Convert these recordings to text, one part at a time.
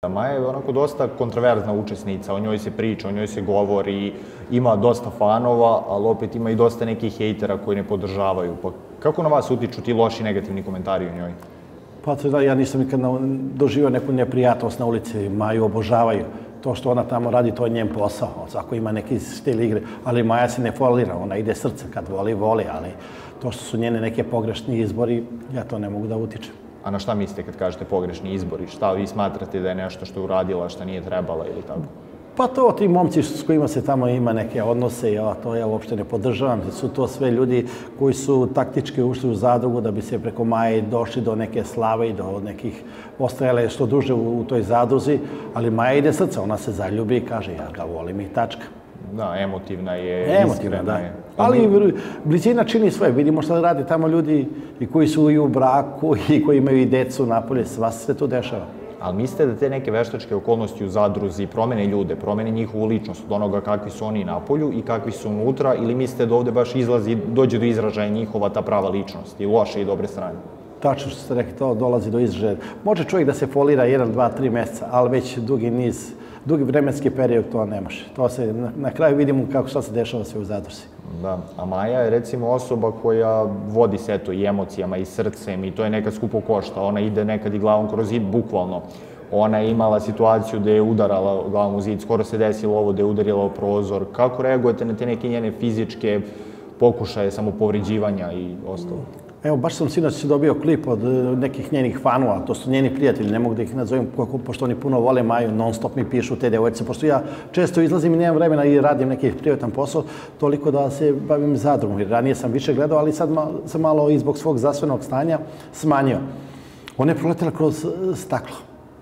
Maja je onako dosta kontroverzna učesnica, o njoj se priča, o njoj se govori, ima dosta fanova, ali opet ima i dosta nekih hejtera koji ne podržavaju. Pa kako na vas utiču ti loši negativni komentari o njoj? Pa da, ja nisam nikad doživio neku neprijatnost na ulici, Maju obožavaju. To što ona tamo radi, to je njen posao. Ako ima neki stil igre, ali Maja se ne folira, ona ide srce, kad voli, voli, ali to što su njene neke pogrešni izbori, ja to ne mogu da utičem. A na šta mislite kad kažete pogrešni izbori? Šta vi smatrate da je nešto što je uradila, šta nije trebala ili tako? Pa to, ti momci s kojima se tamo ima neke odnose, to ja uopšte ne podržavam. Su to sve ljudi koji su taktički ušli u zadrugu da bi se preko Maje došli do neke slave i do nekih ostajale što duže u toj zadruzi, ali Maja ide srca, ona se zaljubi i kaže ja ga volim i tačka. Da, emotivna je, iskrena je. Ali blizina čini sve. Vidimo šta radi tamo ljudi i koji su i u braku i koji imaju i decu napolje, sva se to dešava. Ali mislite da te neke veštačke okolnosti u zadruzi promene ljude, promene njihovu ličnost od onoga kakvi su oni napolju i kakvi su unutra, ili mislite da ovde baš dođe do izražaja njihova ta prava ličnost i loše i dobre strane? Tačno što ste rekli, to dolazi do izražaja. Može čovjek da se folira 1, 2, 3 meseca, ali već dugi vremenski period to ne može. To se, na kraju vidimo šta se dešava sve u zadruzi. Da, a Maja je recimo osoba koja vodi se to i emocijama i srcem i to je nekad skupo košta. Ona ide nekad i glavom kroz zid, bukvalno. Ona je imala situaciju da je udarala glavom u zid, skoro se desilo ovo da je udarila u prozor. Kako reagujete na te neke njene fizičke pokušaje samopovređivanja i ostalo? Evo, baš sam sinoć dobio klip od nekih njenih fanova, to su njeni prijatelji, ne mogu da ih nazovem, pošto oni puno vole Maju, non stop mi pišu te devojčice, pošto ja često izlazim i nemam vremena i radim neki privatan posao, toliko da se bavim zadrugom, jer ranije sam više gledao, ali sad sam malo i zbog svog zdravstvenog stanja smanjio. Ona je proletela kroz staklo.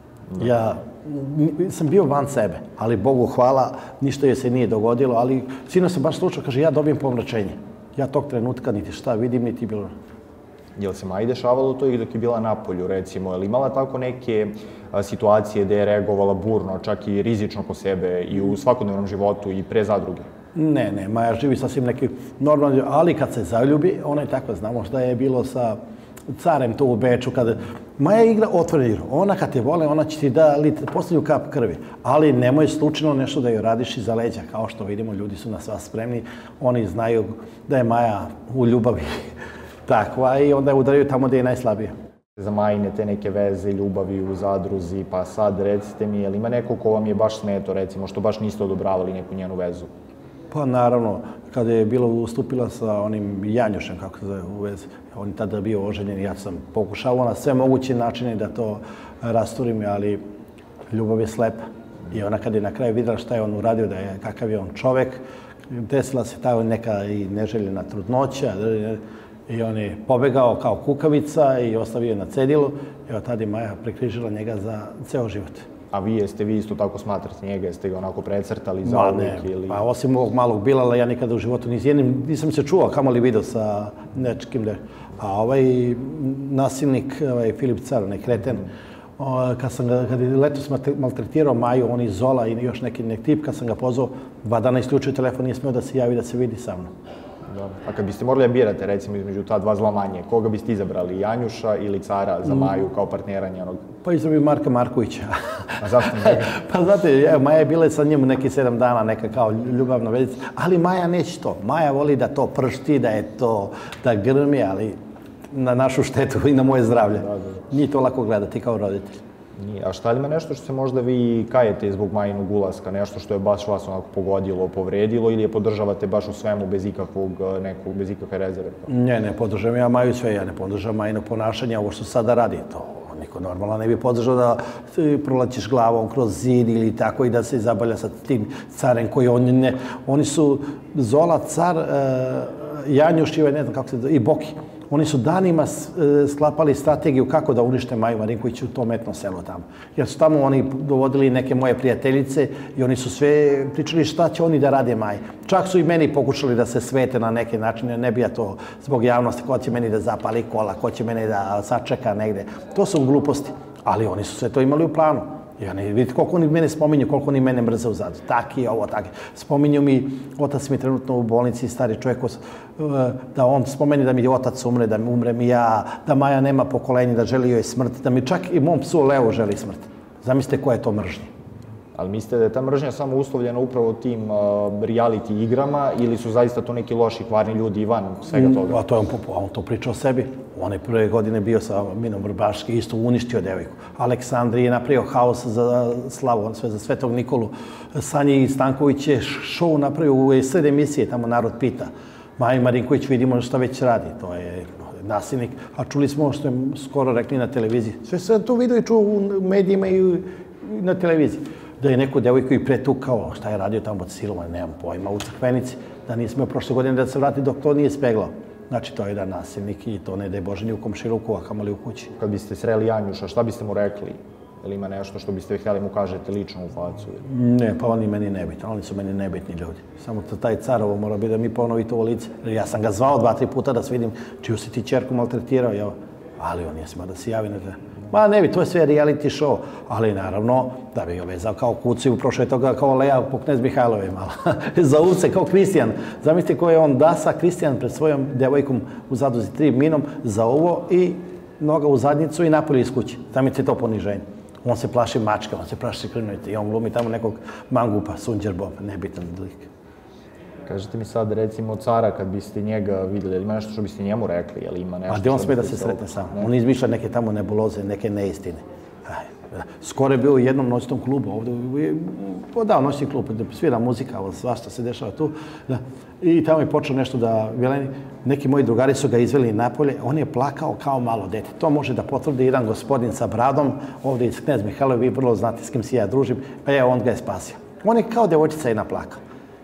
Ja sam bio van sebe, ali Bogu hvala, ništa joj se nije dogodilo, ali sinoć sam baš slučao, kaže, ja dobijem pomračenje. Ja tog trenutka niti šta vidim, niti bilo. Jel se Maji dešavalo to i dok je bila napolju, recimo? Je li imala tako neke situacije gde je reagovala burno, čak i rizično po sebe i u svakodnevnom životu i pre zadruge? Ne, Maja živi sasvim neki normalni, ali kad se zaljubi, ona je tako, znamo šta je bilo sa carem to u Beču, kada Maja igra otvorenu igru. Ona kad te vole, ona će ti da posljednju kap krvi, ali nemoj slučajno nešto da joj radiš iza leđa. Kao što vidimo, ljudi su na sva spremni, oni znaju da je Maja u ljubavi takva i onda je udaraju tamo gde je najslabija. Za Majine te neke veze, ljubavi u zadruzi, pa sad recite mi, je li ima neko ko vam je baš smeto, recimo, što baš niste odobravali neku njenu vezu? Pa naravno, kada je bilo ustupila sa onim Janjušem, kako se zove, u vezi, on je tada bio oženjen i ja sam pokušavao na sve moguće načine da to rasturim, ali ljubav je slepa. I ona kad je na kraju videla šta je on uradio, kakav je on čovek, desila se ta neka i neželjena trudnoća, i on je pobegao kao kukavica i ostavio je na cedilu. Evo, tada je Maja prekrižila njega za ceo život. A vi isto tako smatrate njega, jeste ga onako precrtali za uvijek ili... Pa osim ovog malog Bilala, ja nikada u životu nisam se čuo, kamoli video sa nečkim. A ovaj nasilnik, Filip Car, onaj kreten, kad je letos maltretirao Maju, on iz Zola i još neki tip, kad sam ga pozvao, 2 dana isključio telefon, nije smeo da se javi, da se vidi sa mnom. A kad biste morali da birate, recimo, između ta dva zla manje, koga biste izabrali, Janjuša ili Cara za Maju kao partnera njenog? Pa izabio Marka Markovića. A zašto njega? Pa znate, Maja je bila sa njim neki 7 dana, neka kao ljubavna vezica, ali Maja neće to. Maja voli da to pršti, da je to, da grmi, ali na našu štetu i na moje zdravlje. Nije to lako gledati kao roditelj. A šta li ima nešto što se možda vi kajete zbog Majinog ulaska, nešto što je baš vas onako pogodilo, povredilo ili je podržavate baš u svemu bez ikakve rezerve? Ne podržavam ja Maju sve, ja ne podržavam Majino ponašanje, ovo što sada radi, to niko normalno ne bi podržao da prolačiš glavom kroz zid ili tako i da se zabalja sa tim carem koji oni su Zola, Car, Janjuš i ne znam kako se zove, i Boki. Oni su danima sklapali strategiju kako da unište Maju Marinković u to metno selo tamo. Jer su tamo oni dovodili neke moje prijateljice i oni su sve pričali šta će oni da rade Maji. Čak su i meni pokušali da se svete na neke načine, ne bi ja to zbog javnosti, ko će meni da zapali kola, ko će mene da sačeka negde. To su gluposti, ali oni su sve to imali u planu. Vidite koliko oni mene spominju, koliko oni mene mrze u zadu. Taki, ovo, taki. Spominju mi, otac mi je trenutno u bolnici, stari čovjek, da on spomeni da mi otac umre, da umrem i ja, da Maja nema pokolenje, da želi joj smrt, da mi čak i mom psu Leo želi smrt. Zamislite koja je to mržnja. Ali mislite da je ta mržnja samo uslovljena upravo tim reality igrama ili su zaista to neki loši, kvarni ljudi i van svega toga? A to je on to pričao o sebi. On je prve godine bio sa Minom Vrbaški, isto uništio devojku. Aleksandri je napravio haos za slavu, sve za Svetog Nikolu. Sanji Stanković je show napravio u sred emisije, tamo narod pita. Maja Marinković vidimo šta već radi, to je nasilnik. A čuli smo što je skoro rekli na televiziji. Sve se to vidio i čuo u medijima i na televiziji. Da je neku devojku i pretukao, šta je radio tamo od silovanja, nemam pojma, u Crkvenici, da nije smeo prošle godine da se vrati dok to nije speglao. Znači, to je jedan nasilnik i to ne daj Bože ni u komšiluku, a kamoli u kući. Kad biste sreli Janjuša, šta biste mu rekli? Ili ima nešto što biste htjeli mu kažete lično u facu? Ne, pa oni meni nebitni, oni su meni nebitni ljudi. Samo taj Carovo mora biti da mi ponovi to u lice. Ja sam ga zvao 2-3 puta da se vidim čiju si ti čerku maltretirao, ali on je smao da se javi na te. Ma ne bi, to je sve reality show, ali naravno da bi ga vezao kao Kuciju, prošao je toga kao Leja po Knez Mihajlove malo. Za uce, kao Kristijan. Zamislite ko je on dasa, Kristijan pred svojom devojkom u zaduzi 3 minom za ovo i noga u zadnjicu i napolje iz kuće. Zamislite to poniženje. On se plaši mačka, on se plaši krvnojite i on glumi tamo nekog mangupa, Sunđer Bob, nebitan lik. Kažete mi sad, recimo, Cara, kad biste njega vidjeli, ili ima nešto što biste njemu rekli, ili ima nešto... A gdje on smije da se sretne sam? On izmišlja neke tamo nebuloze, neke neistine. Skoro je bio u jednom noćnom klubu ovdje, dao noćni klub, svira muzika, svašta se dešava tu. I tamo je počeo nešto da veleni. Neki moji drugari su ga izveli napolje, on je plakao kao malo dete. To može da potvrdi jedan gospodin sa bradom, ovdje iz Knez Mihajlove, vi vrlo znate s kim se ja družim, pa on ga je spasio. On je kao devojčica i naplakao.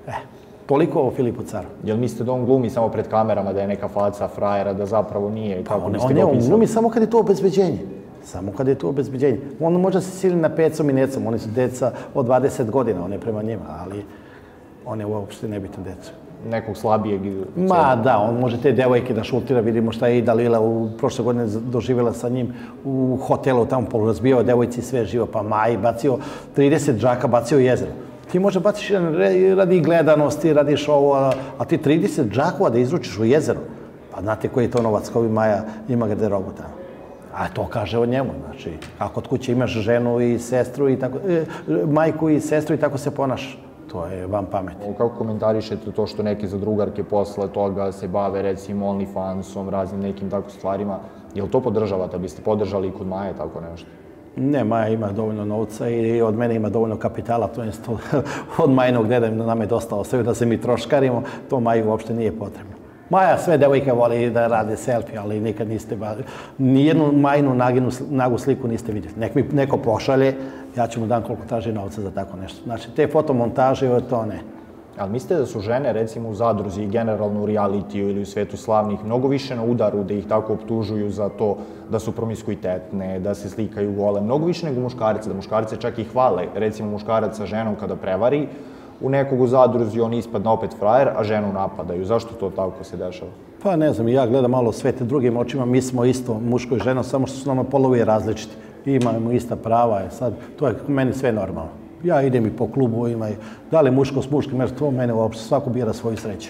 Toliko o Filipu Caru. Jel mislite da on glumi samo pred kamerama, da je neka faca frajera, da zapravo nije, kako biste ga opisali? On glumi samo kad je to obezbeđenje. Samo kad je to obezbeđenje. On može se sili na pecom i necom. Oni su deca od 20 godina, on je prema njima, ali on je uopšte nebitan deca. Nekog slabijeg... Ma da, on može te devojke da šultira, vidimo šta je i Dalila u prošle godine doživjela sa njim u hotelu, tamo polurazbijao devojci sve živo, pa Maji bacio 30 džaka, bacio u jezero. Ti možda baciš radi gledanosti, radiš ovo, a ti 30 džakova da izručiš u jezero. Pa znate koji je to novac, koji Maja ima garderobu tamo. A to kaže o njemu, znači, ako kod kuće imaš ženu i sestru i tako, majku i sestru i tako se ponaš. To je van pameti. Kako komentarišete to što neke zadrugarke posle toga se bave, recimo, OnlyFansom, raznim nekim tako stvarima? Jel to podržavate? Biste podržali i kod Maje tako nešto? Ne, Maja ima dovoljno novca i od mene ima dovoljno kapitala, to je od Majinog deda nam je dosta ostavio da se mi troškarimo, to Maji uopšte nije potrebno. Maja sve devojke voli da rade selfie, ali nikad niste, nijednu Majinu nagu sliku niste vidjeli. Nek mi neko pošalje, ja ću mu dam koliko traži novca za tako nešto. Znači, te fotomontaže, to ne. Ali mislite da su žene, recimo u zadruzi i generalno u realitiju ili u svetu slavnih, mnogo više na udaru da ih tako optužuju za to da su promiskuitetne, da se slikaju gole, mnogo više nego muškarce, da muškarce čak i hvale, recimo muškarac sa ženom kada prevari, u nekog u zadruzi on ispadne opet frajer, a ženu napadaju. Zašto to tako se dešava? Pa ne znam, ja gledam malo svete drugim očima, mi smo isto muško i ženo, samo što su nama polovi različiti. Imamo ista prava, sad, to je meni sve normalno. Ja idem i po klubovima i da li muško s muškim, jer to mene uopšte svako bira svoju sreću.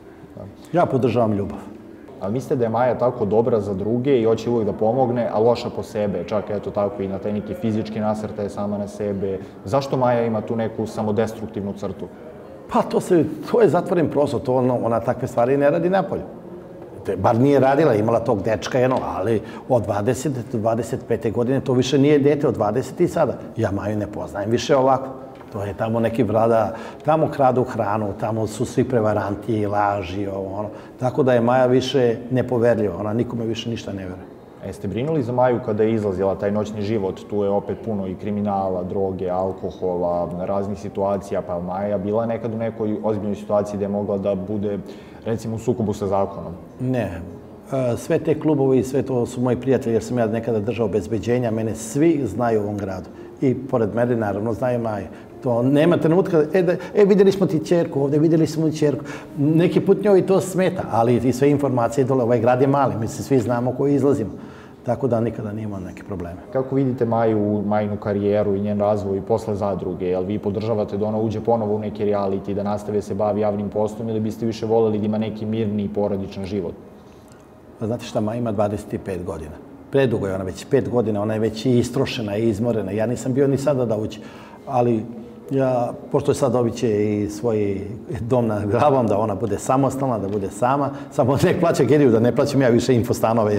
Ja podržavam ljubav. Ali mislite da je Maja tako dobra za druge i hoće uvijek da pomogne, a loša po sebe, čak eto tako i na taj neki fizički nasrtaj sama na sebe. Zašto Maja ima tu neku samodestruktivnu crtu? Pa to je zatvoren prostor, ona takve stvari ne radi napolje. Bar nije radila, imala tog dečka jedno, ali od 20 do 25. godine to više nije dete od 20 i sada. Ja Maju ne poznajem više ovako. To je tamo neki vlada, tamo kradu hranu, tamo su svi prevaranti, laži, ono. Tako da je Maja više nepoverljiva, ona nikome više ništa ne veruje. Jeste brinuli za Maju kada je izlazila taj noćni život? Tu je opet puno i kriminala, droge, alkohola, raznih situacija, pa Maja bila nekad u nekoj ozbiljnoj situaciji gde je mogla da bude, recimo, u sukobu sa zakonom? Ne. Sve te klubove i sve to su moji prijatelji, jer sam ja nekada držao obezbeđenja, mene svi znaju u ovom gradu. I pored mene, naravno, znaju Maju. To nema trenutka, vidjeli smo ti ćerku ovdje, vidjeli smo ti ćerku. Neki put njoj to smeta, ali i sve informacije dole, ovaj grad je mali, mi se svi znamo koji izlazimo. Tako da nikada nije imao neke probleme. Kako vidite Majinu karijeru i njen razvoj posle zadruge? Jel vi podržavate da ona uđe ponovo u neki reality, da nastave se bavi javnim poslom ili biste više voljeli da ima neki mirni i porodičan život? Znate šta, Maja ima 25 godina. predugo je ona, već 5 godina, ona je već i istrošena i izmorena. Ja nisam bio ni sada da ući, ali ja, pošto je sad dobit će i svoj dom nad glavom, da ona bude samostalna, da bude sama, samo nek plaća kiriju, da ne plaćam ja više infostanove.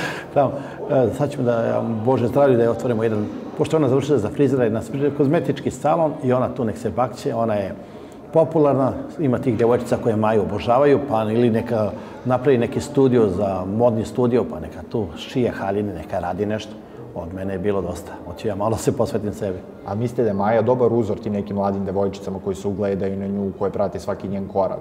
Sad ćemo da, Bože zdravlje, da je otvorimo jedan, pošto ona završila za frizera i kozmetički salon i ona tu nek se bakće, ona je popularna, ima tih djevojčica koje Maju obožavaju, pa ili neka napravi neki studio za modni studio, pa neka tu šije haljine, neka radi nešto. Od mene je bilo dosta. Hoću ja malo se posvetim sebi. A mislite da je Maja dobar uzor tim nekim mladim devojčicama koji se ugledaju na nju, koje prate svaki njen korak?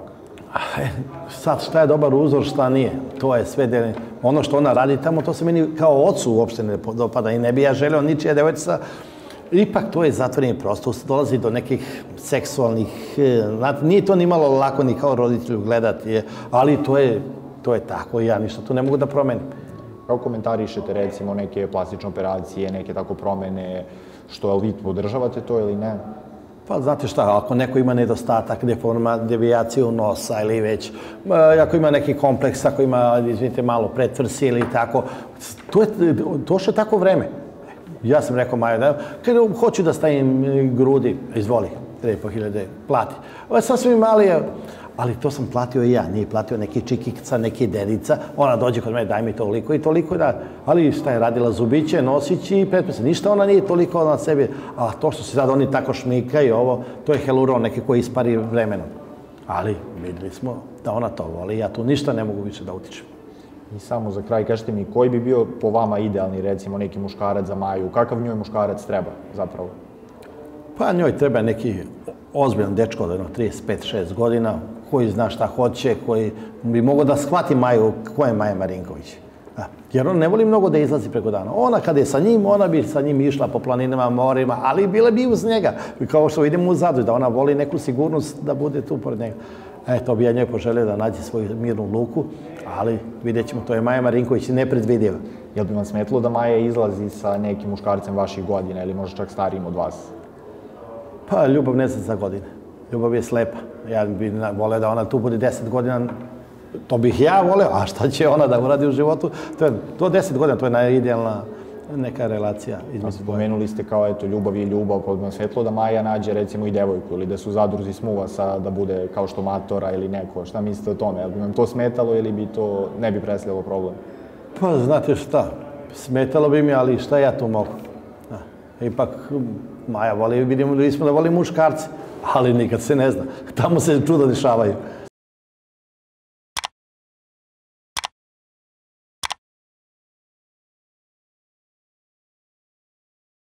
Sad, šta je dobar uzor, šta nije? To je sve, ono što ona radi tamo, to se meni kao ocu uopšte ne dopada i ne bi ja želeo ničija devojčica. Ipak to je zatvoreni prostor, dolazi do nekih seksualnih, nije to ni malo lako ni kao roditelju gledati, ali to je tako i ja ništa tu ne mogu da promenim. Kako komentarišete recimo neke plastične operacije, neke tako promene, što vi podržavate to ili ne? Pa znate šta, ako neko ima nedostatak, devijaciju nosa ili već, ako ima neki kompleks, ako ima, izvinite, malo pretvrsi ili tako, to što je tako vreme. Ja sam rekao Maja, da hoću da stavim grudi, izvoli, 3.500, plati. Ovo je sasvim mali, ali to sam platio i ja, nije platio neki čikica, neki dedica. Ona dođe kod mene, daj mi toliko i toliko, ali šta je radila, zubiće, nosići i pretpise. Ništa ona nije toliko na sebi, a to što se sad oni tako šmikaju, ovo, to je heluron neki koji ispari vremenom. Ali videli smo da ona to voli, ja tu ništa ne mogu više da utičem. I samo za kraj, kažete mi, koji bi bio po vama idealni, recimo, neki muškarac za Maju? Kakav njoj muškarac treba, zapravo? Pa njoj treba neki ozbiljan dečko od 35-6 godina, koji zna šta hoće, koji bi mogao da shvati Maju, ko je Maja Marinković. Jer on ne voli mnogo da izlazi preko dana. Ona kad je sa njim, ona bi sa njim išla po planinama, morima, ali bila bi uz njega. Kao što vidimo u Zadru, da ona voli neku sigurnost da bude tu pored njega. To bi ja njoj poželio da nađe svoju mirnu luku, ali vidjet ćemo, to je Maja Marinković nepredvidiva. Jel bi vam smetilo da Maja izlazi sa nekim muškarcem vaših godina ili možda čak starijim od vas? Pa ljubav ne zna za godine. Ljubav je slepa. Ja bih voleo da ona tu bude 10 godina, to bih ja voleo, a šta će ona da uradi u životu? To 10 godina, to je najidealna neka relacija između. Spomenuli ste kao, eto, ljubav je ljubav, pa bi vam svetlo da Maja nađe, recimo, i devojku, ili da su zadruzi smuvasa, da bude kao što Matora ili neko. Šta mislite o tome? Jel bi vam to smetalo ili bi to ne bi predstavljalo problem? Pa, znate šta, smetalo bi mi, ali šta ja tu mogu? Ipak, Maja voli, vidimo da voli muškarci, ali nikad se ne zna. Tamo se čuda dešavaju.